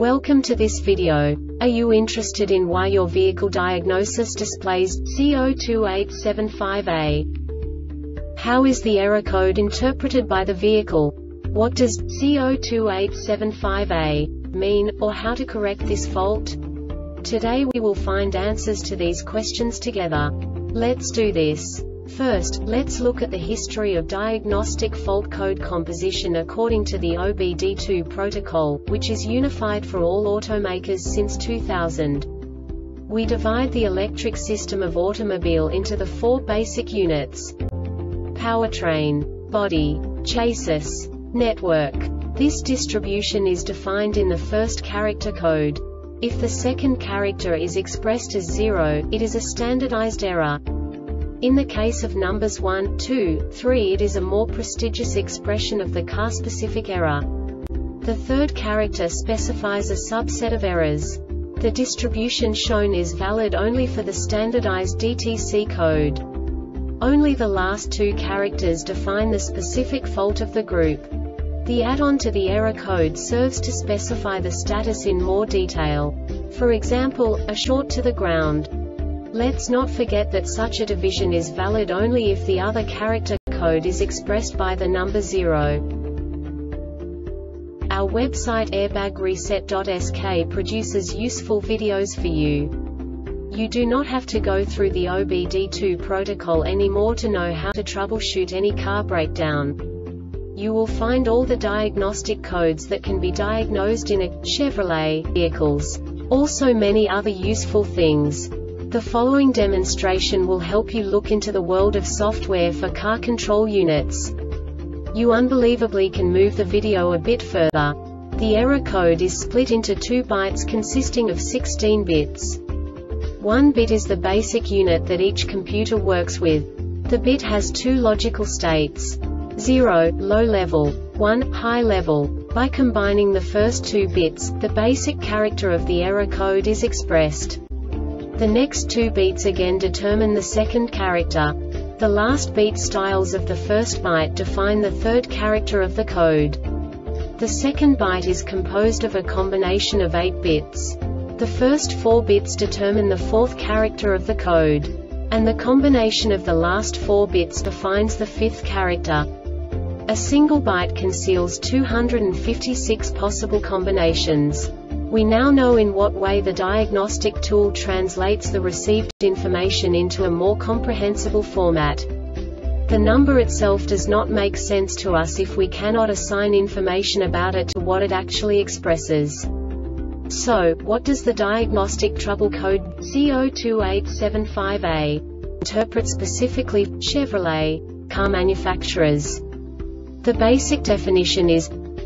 Welcome to this video. Are you interested in why your vehicle diagnosis displays C02875A? How is the error code interpreted by the vehicle? What does C02875A mean, or how to correct this fault? Today we will find answers to these questions together. Let's do this. First, let's look at the history of diagnostic fault code composition according to the OBD2 protocol, which is unified for all automakers since 2000. We divide the electric system of automobile into the four basic units: powertrain, body, chassis, network. This distribution is defined in the first character code. If the second character is expressed as 0, it is a standardized error. In the case of numbers 1, 2, 3, it is a more prestigious expression of the car-specific error. The third character specifies a subset of errors. The distribution shown is valid only for the standardized DTC code. Only the last two characters define the specific fault of the group. The add-on to the error code serves to specify the status in more detail. For example, a short to the ground. Let's not forget that such a division is valid only if the other character code is expressed by the number 0. Our website airbagreset.sk produces useful videos for you. You do not have to go through the OBD2 protocol anymore to know how to troubleshoot any car breakdown. You will find all the diagnostic codes that can be diagnosed in a Chevrolet vehicles. Also many other useful things. The following demonstration will help you look into the world of software for car control units. You unbelievably can move the video a bit further. The error code is split into 2 bytes consisting of 16 bits. 1 bit is the basic unit that each computer works with. The bit has 2 logical states: 0, low level, 1, high level. By combining the first 2 bits, the basic character of the error code is expressed. The next 2 beats again determine the second character. The last beat styles of the first byte define the third character of the code. The second byte is composed of a combination of 8 bits. The first 4 bits determine the fourth character of the code. And the combination of the last 4 bits defines the fifth character. A single byte conceals 256 possible combinations. We now know in what way the diagnostic tool translates the received information into a more comprehensible format. The number itself does not make sense to us if we cannot assign information about it to what it actually expresses. So, what does the diagnostic trouble code C02875A interpret specifically for Chevrolet car manufacturers? The basic definition is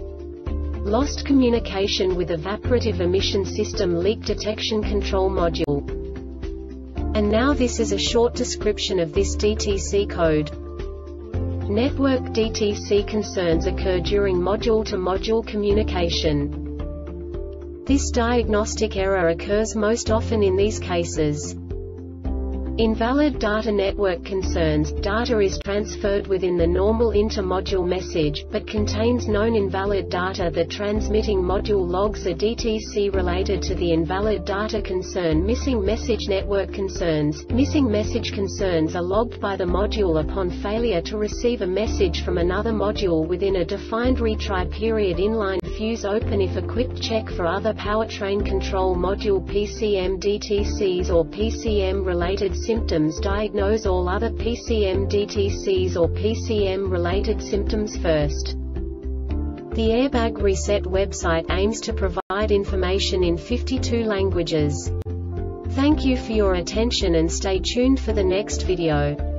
lost communication with evaporative emission system leak detection control module. And now this is a short description of this DTC code. Network DTC concerns occur during module-to-module communication. This diagnostic error occurs most often in these cases: invalid data network concerns. Data is transferred within the normal inter-module message, but contains known invalid data. The transmitting module logs a DTC related to the invalid data concern. Missing message network concerns. Missing message concerns are logged by the module upon failure to receive a message from another module within a defined retry period. Inline fuse open if equipped. Check for other powertrain control module PCM DTCs or PCM related symptoms. Diagnose all other PCM DTCs or PCM related symptoms first. The Airbag Reset website aims to provide information in 52 languages. Thank you for your attention and stay tuned for the next video.